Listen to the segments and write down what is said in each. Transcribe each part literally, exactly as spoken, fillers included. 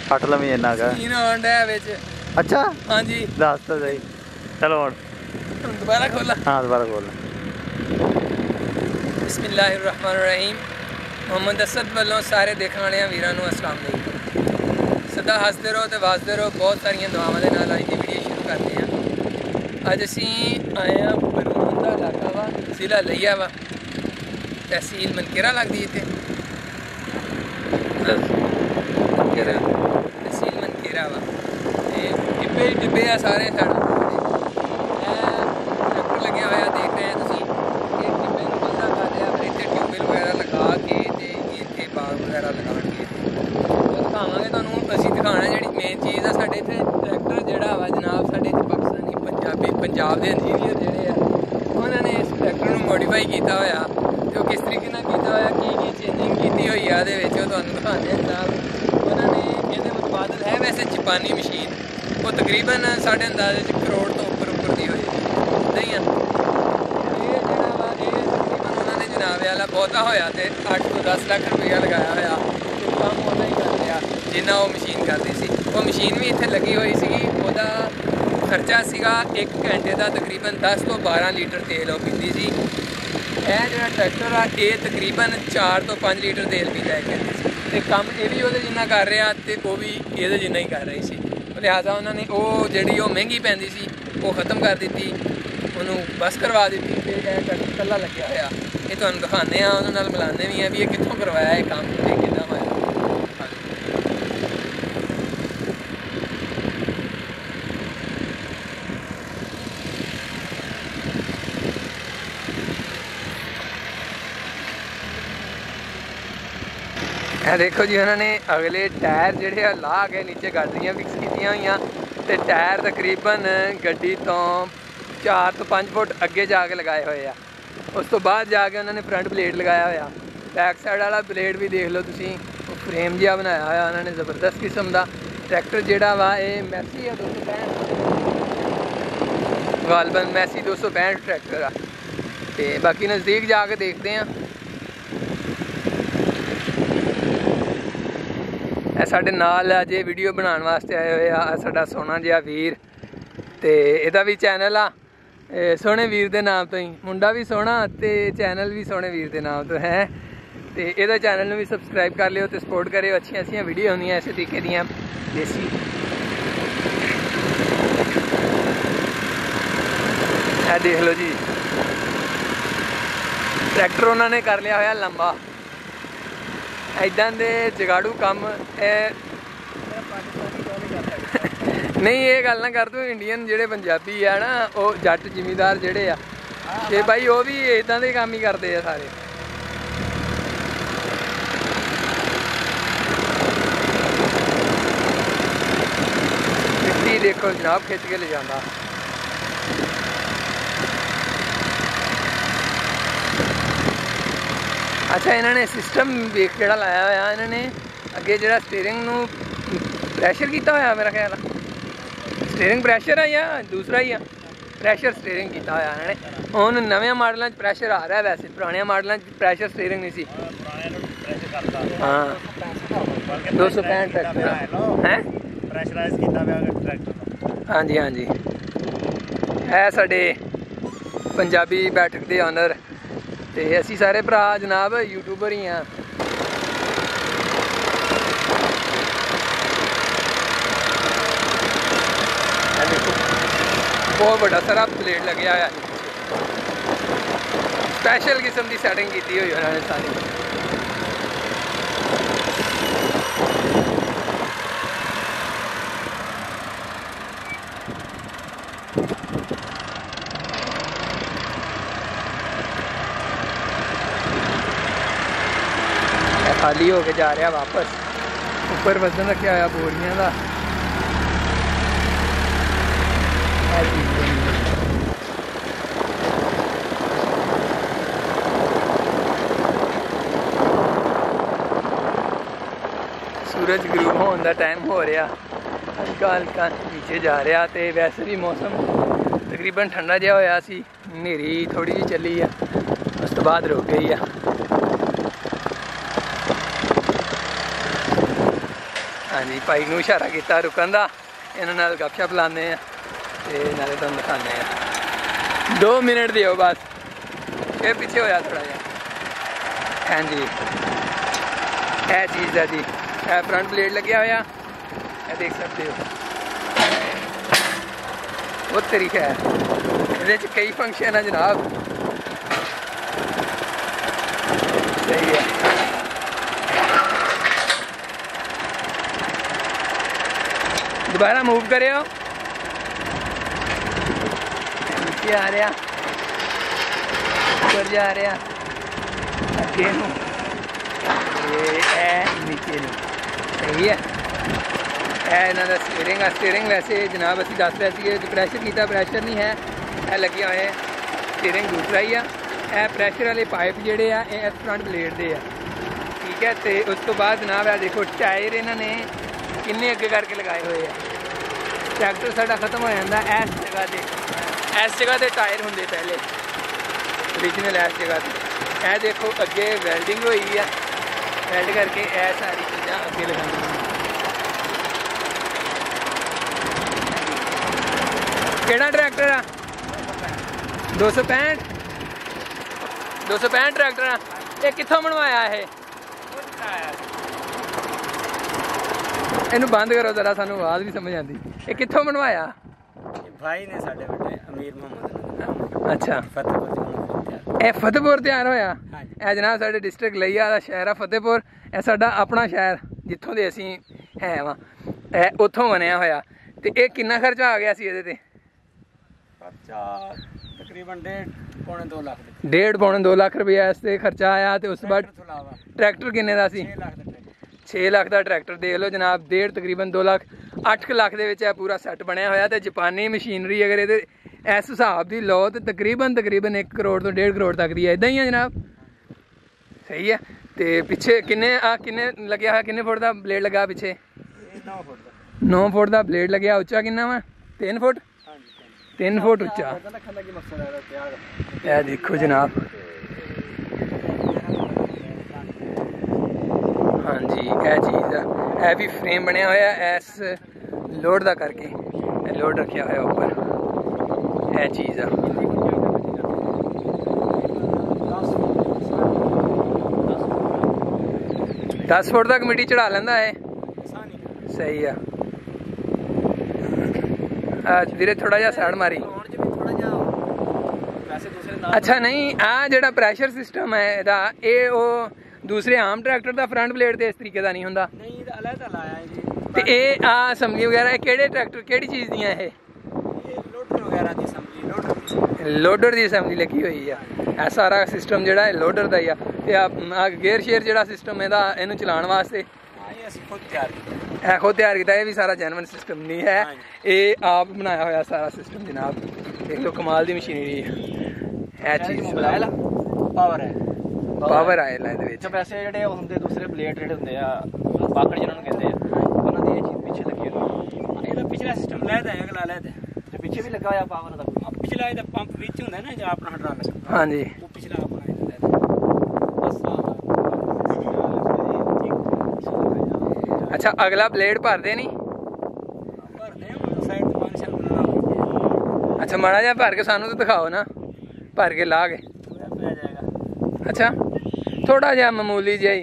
हट लवी इन्ना का अच्छा हाँ जी दस तो सही चलो और दोबारा खोला हाँ दोबारा खोल बिस्मिल्लाहिर्रहमानिर्रहीम मोहम्मद असद वालों सारे देखने वाले वीरां नूं अस्सलाम वालेकुम सदा हसते रहो तो वसते रहो बहुत सारिया दुआवां दे नाल अज दी वीडियो शुरू करते हैं अज असी आए हैं बरमून का इलाका वा जिला लिया वा तहसील मनकेरा लगदी इत्थे तहसील मनकेरा वा ते डिब्बे डिब्बे आ सारे साढ़े ट्रैक्टर लगे हुआ देख रहे हैं तुसीं एक डिब्बे नूं बंदा कर रहा फिर इत्थे ट्यूबवैल वगैरह लगा के ते इत्थे बाग वगैरह लगाउणगे दिखावांगे तुहानूं असीं दिखाना जिहड़ी मेन चीज़ आ साडे इत्थे ट्रैक्टर जिहड़ा वा जनाब साडे इत्थे पाकिस्तानी पंजाबी पंजाब दे इंजीनियर जिहड़े आ उन्होंने ने इस ट्रैक्टर नूं मॉडिफाई कीता होया ते ओह किस तरीके नाल कीता होया की की चेंजिंग कीती होई आ इहदे विच ओह तुहानूं दिखाने आ जनाब उन्होंने इहदे मुतबादल है वैसे जापानी मशीन वो तकरीबन साढ़े अंदाजे च करोड़ तो उपर उपर दी होई इदां ही आ ये जिहड़ा वा ये तकरीबन उन्होंने जनाब वाला बहुता होया ते अठ तो दस लाख रुपया लगाया होया ते काम उन्ना ही कर लिया जिन्ना वो मशीन करदी सी वो मशीन भी इत्थे लगी हुई सी ओहदा खर्चा सीगा एक घंटे का तकरीबन दस तो बारह लीटर तेल वो पीती सी यह जो ट्रैक्टर आ ये तकरीबन चार तो पाँच लीटर तेल पीता है कहते सी ते कम ये भी वो जिन्ना कर रहा ते वो भी ये जिन्ना ही कर रही सी लिहाजा उन्होंने वो जी महंगी पैंदी सी वो ख़त्म कर दी उन्होंने बस करवा दी ट्रैक्टर कला लग्या होया ये तुहानूं दिखाने उन्होंने मिलाने भी हैं भी ये कित्थों करवाया ये काम ते किद्दां होया देखो जी उन्होंने अगले टायर जोड़े ला के नीचे गाड़ियाँ फिक्स की हुई तो टायर तकरीबन गड्डी तो चार तो पाँच फुट अगे जाके लगाए हुए आ उस तो बाद जाके उन्होंने फ्रंट प्लेट लगाया होया बैक साइड वाला प्लेट भी देख लो तुसी फ्रेम जिहा बनाया होया उन्होंने ज़बरदस्त किस्म का ट्रैक्टर जोड़ा वा ये मैसी है दो सौ पैंठ गालबन मैसी दो सौ पैंठ ट्रैक्टर आ तो बाकी नज़दीक जाके देखते हैं साढ़े नाल अज वीडियो बनाने वास्ते आए हुए आ साडा सोहना जिहा वीर ते इहदा भी चैनल आ सोहने वीर दे नाम तो ही मुंडा भी सोहना ते चैनल भी सोहने वीर दे नाम तो है ते इहदा चैनल भी सबसक्राइब कर लियो ते सपोर्ट करियो अच्छी अच्छी वीडियो होंदियां इस तरीके दियां देसी ए देख लो जी ट्रैक्टर उन्होंने कर लिया होया लंबा इदां दे जगाड़ू काम नहीं ये गल ना कर तू इंडियन जेडे पंजाबी है ना वो जट जिमीदार जेडे आ ते भाई वो भी इदां दे काम ही करते हैं सारे मिट्टी देखो जनाब खिंच के ले जाता अच्छा इन्होंने सिस्टम देख केड़ा लाया होया इन्होंने अगे जो स्टीयरिंग नू प्रैशर किया होया मेरा ख्याल स्टीयरिंग प्रैशर है या दूसरा ही आ प्रैशर स्टीयरिंग किया होया इन्होंने हुण नवे मॉडलों प्रैशर आ रहा है वैसे पुराने मॉडलों प्रैशर स्टीयरिंग नहीं सी हाँ दो सौ पैंठ ट्रैक्टर है हाँ जी हाँ जी है साडे पंजाबी बैठक के ऑनर ते असी सारे भरा जनाब यूट्यूबर ही हाँ देखो बहुत बड़ा सारा प्लेट लगे हुआ स्पैशल किस्म की सैटिंग की हुई उन्होंने सारी खाली होके जा रहा वापस ऊपर वजन रखा हुआ बोरियां का सूरज गरूब होने का टाइम हो रहा हल्का हल्का नीचे जा रहा तो वैसे भी मौसम तकरीबन ठंडा जहा होया सी हनेरी थोड़ी जी चली है उस तो बाद रुक गई है। हाँ जी भाई नूं इशारा किया रुकन का, इन्हां नाल गपशप लाने ते नाले तुहानूं दिखाने आ। दो मिनट दिओ बस, फिर पीछे होया थोड़ा जिहा। हाँ जी यह चीज़ है जी, यह फ्रंट प्लेट लग्या होया, यह देख सकते हो। बहुत तरीका है, ये कई फंक्शन है जनाब। सही है, दोबारा मूव करे हो, नीचे आ रहा, ऊपर जा रहा, अगे नूं, नीचे नूं। सही है, है इन्हों का स्टीयरिंग है। स्टीयरिंग वैसे जनाब असीं दस रहे थे जो प्रैशर किया, प्रैशर नहीं है, यह लगे हुए हैं। स्टीयरिंग दूसरा ही है, यह प्रैशर वाले पाइप जोड़े आ ये फ्रंट प्लेट दे आ, ठीक है। तो उस तो बाद जनाब है देखो टायर इन्होंने किन्ने अगे करके लगाए हुए हैं। ट्रैक्टर साडा खत्म हो जाता इस जगह से, इस जगह से टायर होंगे पहले ओरिजिनल इस जगह से। यह देखो अगे वैल्डिंग हुई है, वैल्ड करके यह सारी चीज़ां अगे लगाई। केड़ा ट्रैक्टर आ? दो सौ पैंठ दो सौ पैंठ ट्रैक्टर आ। ये कित्थों बनवाया है? इनू बंद करो जरा, सानू आवाज़ भी समझ आती। ये कित्थों बनवाया? भाई ने साडे बड़े अमीर मोहम्मद। अच्छा, फतेहपुर ए फतेहपुर तैयार होया। ए जनाब साडे डिस्ट्रिक्ट लिया दा शहर है फतेहपुर, ए साडा अपना शहर जित्थों दे असीं है वां, ए उत्थों बनया होया। ते ए किन्ना खर्चा आ गया सी इहदे ते? तकरीबन डेढ़ पौने दो लाख डेढ़ पौने दो लाख रुपया इस ते खर्चा आया। तो उस बाद ट्रैक्टर किन्ने दा सी? छे लाख का ट्रैक्टर देख लो जनाब, डेढ़ तकरीबन दो लाख अठ लाख दे विच पूरा सैट बनया होया। ते जापानी मशीनरी अगर ये इस हिसाब की लो तो तकरीबन तकरीबन एक करोड़ तो डेढ़ करोड़ तक दी है, इदा ही है जनाब। सही है। तो पिछे किन्ने आ किन्ने लग्या है, किन्ने फुट का ब्लेड लगा पिछे? नौ फुट का ब्लेड लग्या। उच्चा किन्ना वा? तीन फुट तीन फुट उच्चा। यह देखो जनाब, हाँ जी यह चीज़ है। यह भी फ्रेम बनया होया इस लोड का करके, लोड रखा होया ऊपर, यह चीज़ है। दस फुट तक मिट्टी चढ़ा लेंदा है। सही है। धीरे थोड़ा जा साइड मारी। अच्छा नहीं, आ जेड़ा प्रैशर सिस्टम है इहदा, ये वो दूसरे आम ट्रैक्टर का फ्रंट प्लेट ते इस तरीके का नहीं होंदा? नहीं, अलग लाया है जी। ते ये आ असैम्बली वगैरह केड़े ट्रैक्टर केड़ी चीज़ दियां ये? लोडर वगैरह दी असैम्बली, लोडर लोडर दी असैम्बली लगी हुई है। यह सारा सिस्टम जेड़ा है लोडर का ही है। ते गेयर शेयर जेड़ा सिस्टम इहदा इहनूं चलाउण वास्ते खुद तैयार किया है, खुद तैयार किया। ये भी सारा जेनवन सिस्टम नहीं है, ये आप बनाया हुआ सारा सिस्टम जनाब। देख लो कमाल की मशीनरी है चीज़। पावर है, पावर आयल है ਇਹਦੇ ਵਿੱਚ। वैसे ਜਿਹੜੇ ਹੁੰਦੇ ਦੂਸਰੇ ਪਲੇਟ ਜਿਹੜੇ ਹੁੰਦੇ ਆ ਬਾਕੜ ਜਿਹਨਾਂ ਨੂੰ ਕਹਿੰਦੇ ਆ, ਉਹਨਾਂ ਦੀ ਇਹ ਚੀਜ਼ ਪਿੱਛੇ ਲੱਗੀ ਹੋਈ। ਇਹਦਾ ਪਿਛਲਾ ਸਿਸਟਮ ਲੈਦਾ ਹੈ, ਅਗਲਾ ਲੈਦਾ ਤੇ ਪਿੱਛੇ ਵੀ ਲੱਗਾ ਹੋਇਆ ਪਾਵਰ ਦਾ। ਪਿਛਲਾ ਇਹਦਾ ਪੰਪ ਵਿੱਚ ਹੁੰਦਾ ਨਾ ਜਿਹੜਾ ਆਪਣਾ ਹਾਈਡ੍ਰੋਲਿਕ, ਹਾਂਜੀ ਉਹ ਪਿਛਲਾ ਆਪਣਾ ਇਹਦਾ। अच्छा अगला ब्लेड भरते नहीं? अच्छा माड़ा जा भर के सानू तो दिखाओ ना, भर के ला के। अच्छा थोड़ा जा मामूली जी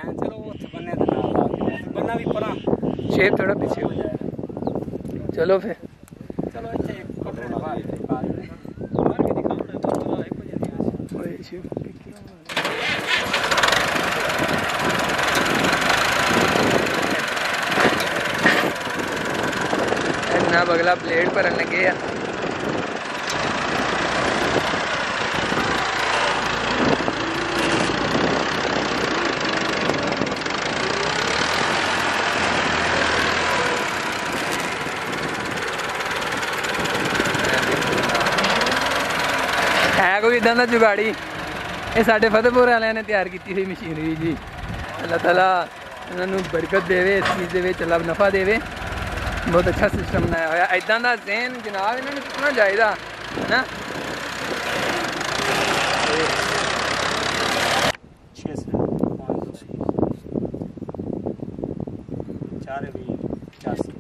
शेप थोड़ा पीछे हो जाएगा। चलो फिर जनाब अगला ब्लेड भरन लगे आ। है कोई इदा का जुगाड़ी? ये साढ़े फतेहपुर वाले ने तैयार की हुई मशीनरी जी। अल्लाह ताला इन्होंने बरकत देवे, इस चीज़ दे विच अल्लाह नफा देवे। बहुत अच्छा सिस्टम बनाया होया। इदा का ज़हन जनाब इन्होंने चुकना चाहिए है ना। चार पचासी